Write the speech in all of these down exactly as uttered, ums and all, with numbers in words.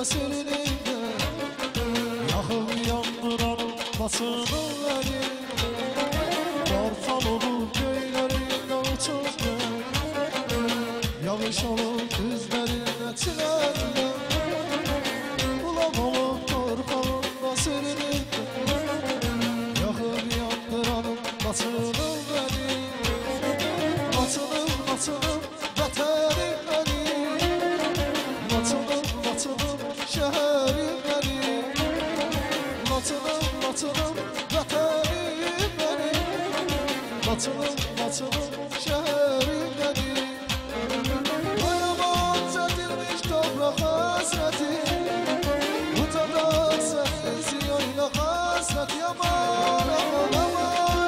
təsirində yaxıb yandıranın basını verir. Qartal olub göylərində uçur gör, yağış olub düzlərində çilərlə. Bulaq olub torpağın təsirində yaxıb yandıranın basını verir. Açılıb, açılıb vətənim mənim, açılıb, açılıb şəhərim mənim, açılıb, açılıb vətənim mənim, açılıb, açılıb şəhərim mənim. Ayaman çəkilmiş topraq həsrəti, utanaq sənin ziyoyla həsrət yaman, aman, aman.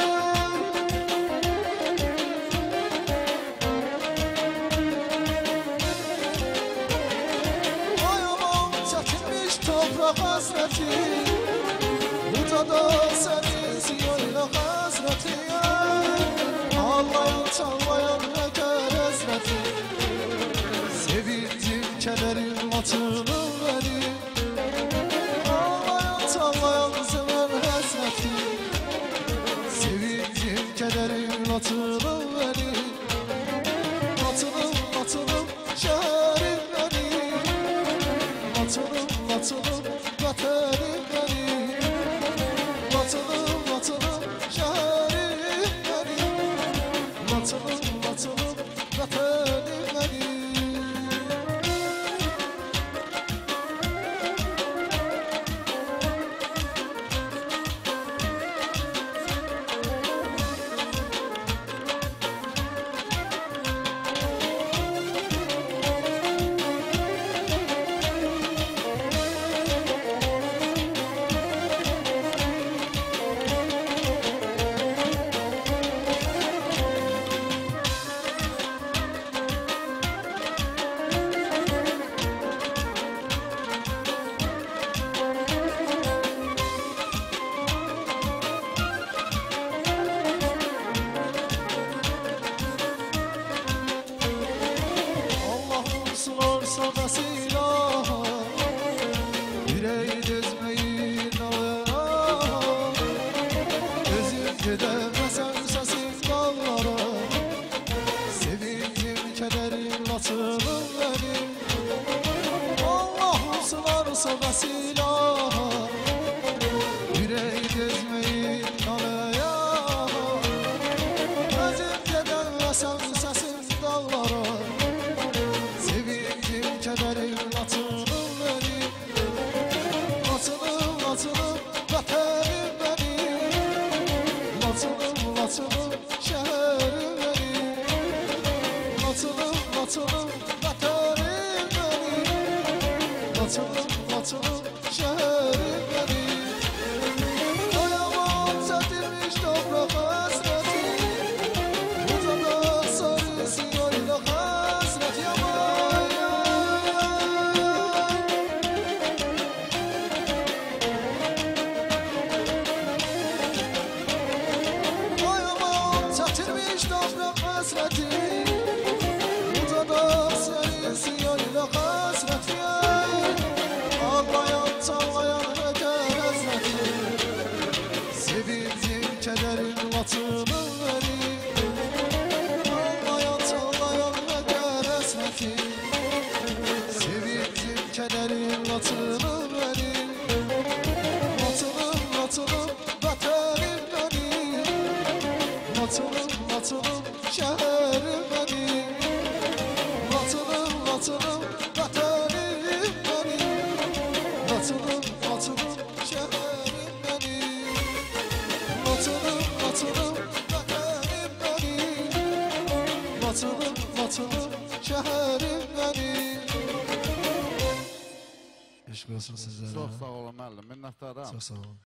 Toprak hasreti, utanaq sənin ziyoyla həsrəti. Ağlayan, çağlayan nəkər həsrəti, sevincim, kədərim açılır verir. Ağlayan, çağlayan sevən həsrəti, sevincim, kədərim açılır verir. Açılıb, açılıb şəhərim mənim, açılıb, açılıb vətənim mənim, açılıb, açılıb şəhərim mənim, açılıb, açılıb vətənim mənim. Sana silah, yüreği dözmeyin ağlara. Gözüm gidemezsen sesin dağlara, sevincim, kederim açılır benim. Allah'ım sınar sana silah, yüreği dözmeyin ağlara. Gözüm gidemezsen sesin dağlara, kederim açılır benim, açılır, açılır vətənim mənim, açılır, açılır şəhərim mənim, açılır, açılır vətənim mənim, açılır, açılır şəhərim mənim. Ayaman çəkilmiş topraq həsrəti, utanaq sarı ziyoyla həsrət yaman. Toprak hasreti, utanaq sənin ziyoyla həsrəti. Ağlayan, çağlayan nəkər həsrəti, sevincim, kədərim açılır verir. Ağlayan, çağlayan nəkər həsrəti, sevincim, kədərim açılır verir. Açılır, açılır vətənim mənim, açılır, açılıb şəhərim mənim, açılıb, açılıb vətənim mənim, açılıb, açılıb şəhərim mənim, açılıb, açılıb vətənim mənim, açılıb, açılıb şəhərim mənim. Eşq olsun sizlərə. Çox sağ olun müəllim, minnətdaram. Çox sağ olun.